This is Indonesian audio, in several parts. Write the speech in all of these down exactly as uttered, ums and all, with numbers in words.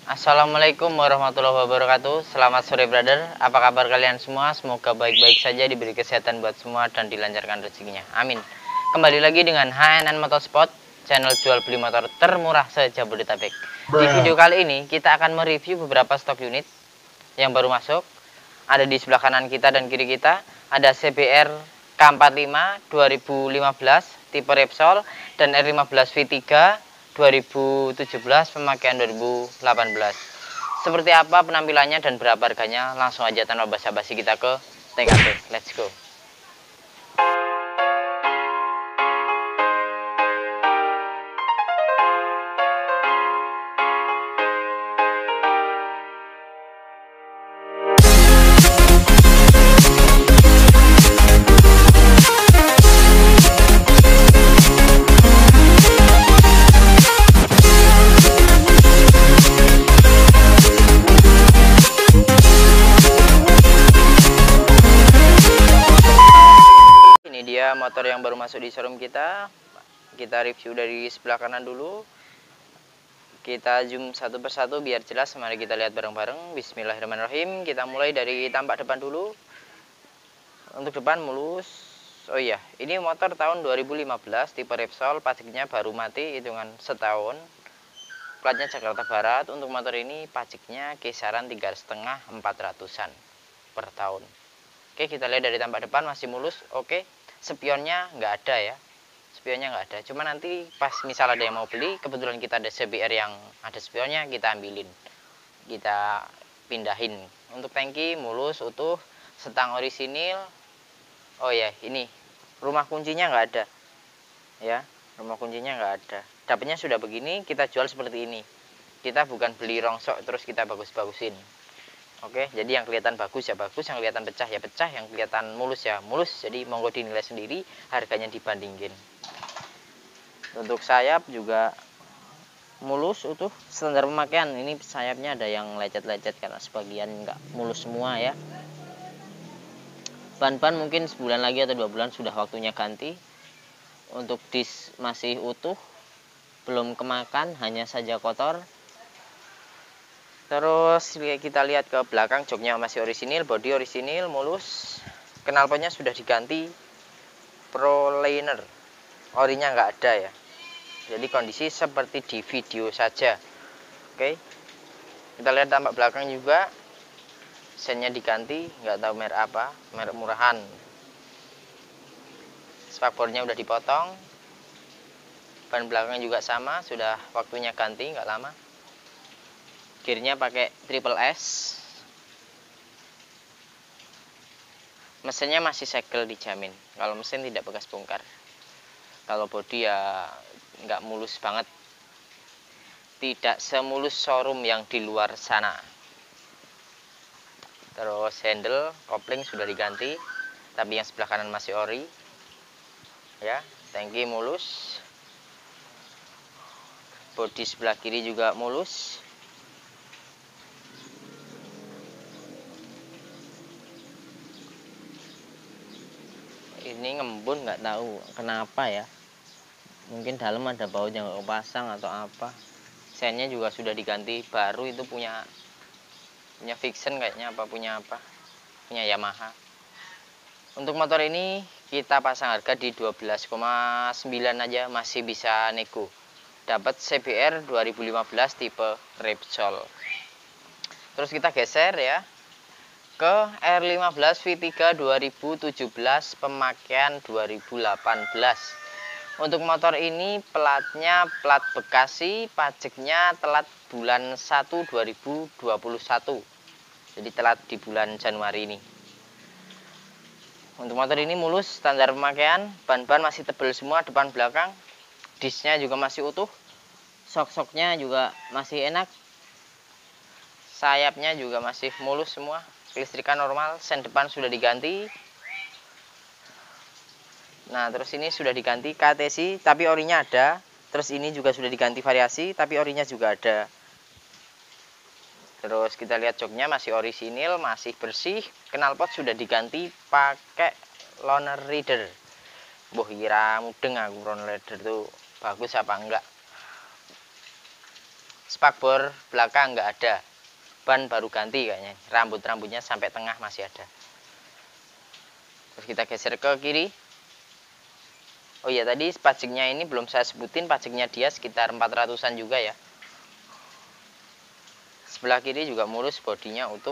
Assalamualaikum warahmatullahi wabarakatuh. Selamat sore brother. Apa kabar kalian semua? Semoga baik-baik saja, diberi kesehatan buat semua dan dilancarkan rezekinya. Amin. Kembali lagi dengan H N N Motorsport, channel jual beli motor termurah se-Jabodetabek. Di video kali ini kita akan mereview beberapa stok unit yang baru masuk. Ada di sebelah kanan kita dan kiri kita ada C B R K empat puluh lima dua ribu lima belas tipe Repsol dan R lima belas V tiga dua ribu tujuh belas pemakaian dua ribu delapan belas. Seperti apa penampilannya dan berapa harganya? Langsung aja tanpa basa-basi kita ke T K P. Let's go. Dia motor yang baru masuk di showroom kita. Kita review dari sebelah kanan dulu. Kita zoom satu persatu biar jelas. Mari kita lihat bareng-bareng. Bismillahirrahmanirrahim. Kita mulai dari tampak depan dulu. Untuk depan mulus. Oh iya, ini motor tahun dua ribu lima belas tipe Repsol. Pajaknya baru mati hitungan setahun. Platnya Jakarta Barat. Untuk motor ini pajaknya kisaran tiga setengah empat ratusan per tahun. Oke, kita lihat dari tampak depan masih mulus. Oke, spionnya nggak ada ya, spionnya nggak ada. Cuma nanti pas misal ada yang mau beli, kebetulan kita ada C B R yang ada spionnya, kita ambilin, kita pindahin. Untuk tangki mulus utuh, setang orisinil. Oh ya, ini rumah kuncinya nggak ada ya, rumah kuncinya nggak ada. Dapatnya sudah begini, kita jual seperti ini. Kita bukan beli rongsok terus kita bagus-bagusin. Oke, jadi yang kelihatan bagus ya bagus, yang kelihatan pecah ya pecah, yang kelihatan mulus ya mulus. Jadi monggo dinilai sendiri, harganya dibandingin. Untuk sayap juga mulus utuh, standar pemakaian. Ini sayapnya ada yang lecet-lecet karena sebagian nggak mulus semua ya. Ban-ban mungkin sebulan lagi atau dua bulan sudah waktunya ganti. Untuk dis masih utuh, belum kemakan, hanya saja kotor. Terus kita lihat ke belakang, joknya masih orisinil, body orisinil, mulus. Knalpotnya sudah diganti ProLiner, orinya nggak ada ya. Jadi kondisi seperti di video saja. Oke, kita lihat tampak belakang juga, sennya diganti, nggak tahu merek apa, merek murahan. Spakbornya udah dipotong, ban belakang juga sama, sudah waktunya ganti, nggak lama. Gearnya pakai triple S. Mesinnya masih segel dijamin. Kalau mesin tidak bekas bongkar. Kalau bodi ya nggak mulus banget. Tidak semulus showroom yang di luar sana. Terus handle, kopling sudah diganti. Tapi yang sebelah kanan masih ori. Ya, tangki mulus. Bodi sebelah kiri juga mulus. Ini ngembun nggak tahu kenapa ya, mungkin dalam ada baut yang nggak kepasang atau apa. Sennya juga sudah diganti baru, itu punya punya Vixen kayaknya, apa punya apa punya Yamaha. Untuk motor ini kita pasang harga di dua belas koma sembilan aja, masih bisa nego. Dapat C B R dua ribu lima belas tipe Repsol. Terus kita geser ya ke R lima belas V tiga dua ribu tujuh belas pemakaian dua ribu delapan belas. Untuk motor ini platnya plat Bekasi, pajaknya telat bulan satu dua ribu dua puluh satu. Jadi telat di bulan Januari ini. Untuk motor ini mulus, standar pemakaian, ban-ban masih tebal semua depan belakang. Disnya juga masih utuh. Sok-soknya juga masih enak. Sayapnya juga masih mulus semua. Listrikan normal, sen depan sudah diganti. Nah, terus ini sudah diganti K T C, tapi orinya ada. Terus ini juga sudah diganti variasi, tapi orinya juga ada. Terus kita lihat joknya masih orisinil, masih bersih. Knalpot sudah diganti pakai loaner reader. Boh, kira mudeng aku loaner reader tuh bagus apa enggak. spakbor belakang nggak ada, ban baru ganti kayaknya, rambut-rambutnya sampai tengah masih ada. Terus kita geser ke kiri. Oh iya, tadi pajaknya ini belum saya sebutin, pajaknya dia sekitar empat ratusan juga ya. Sebelah kiri juga mulus, bodinya utuh.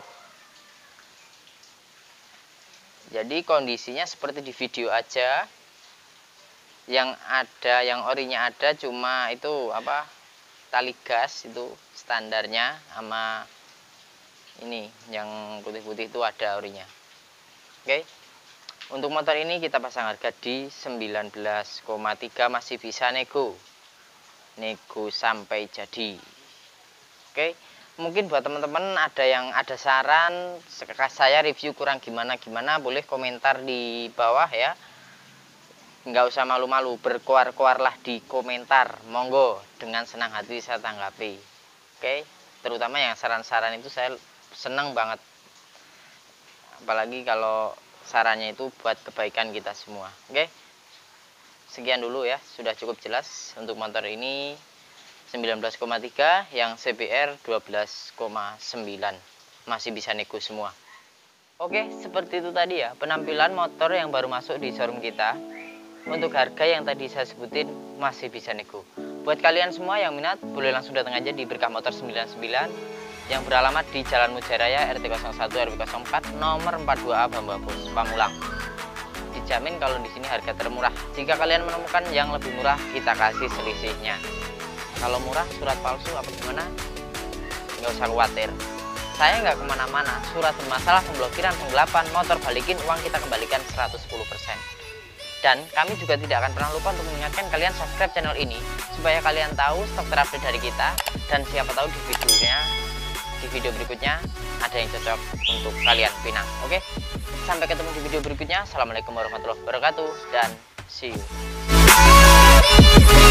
Jadi kondisinya seperti di video aja. Yang ada, yang orinya ada, cuma itu apa, tali gas itu standarnya, sama ini yang putih-putih itu ada orinya. Oke. Untuk motor ini kita pasang harga di sembilan belas koma tiga, masih bisa nego. Nego sampai jadi. Oke. Mungkin buat teman-teman ada yang ada saran saya review kurang gimana-gimana, boleh komentar di bawah ya. Nggak usah malu-malu, berkoar-koarlah di komentar, monggo, dengan senang hati saya tanggapi. Oke, terutama yang saran-saran itu saya senang banget, apalagi kalau sarannya itu buat kebaikan kita semua. Oke, sekian dulu ya, sudah cukup jelas untuk motor ini sembilan belas koma tiga yang C B R dua belas koma sembilan, masih bisa nego semua. Oke, seperti itu tadi ya penampilan motor yang baru masuk di showroom kita. Untuk harga yang tadi saya sebutin masih bisa nego. Buat kalian semua yang minat, boleh langsung datang aja di Berkah Motor sembilan puluh sembilan yang beralamat di Jalan Mujaraya R T nol satu R W nol empat nomor empat puluh dua A Bambabos, Pamulang. Dijamin kalau di sini harga termurah. Jika kalian menemukan yang lebih murah, kita kasih selisihnya. Kalau murah surat palsu apa gimana? Nggak usah khawatir. Saya nggak kemana-mana. Surat bermasalah, pemblokiran, penggelapan, motor balikin, uang kita kembalikan seratus sepuluh persen. Dan kami juga tidak akan pernah lupa untuk mengingatkan kalian subscribe channel ini supaya kalian tahu stok terupdate dari kita, dan siapa tahu di videonya di video berikutnya ada yang cocok untuk kalian pinang. Oke, sampai ketemu di video berikutnya. Assalamualaikum warahmatullahi wabarakatuh dan see you.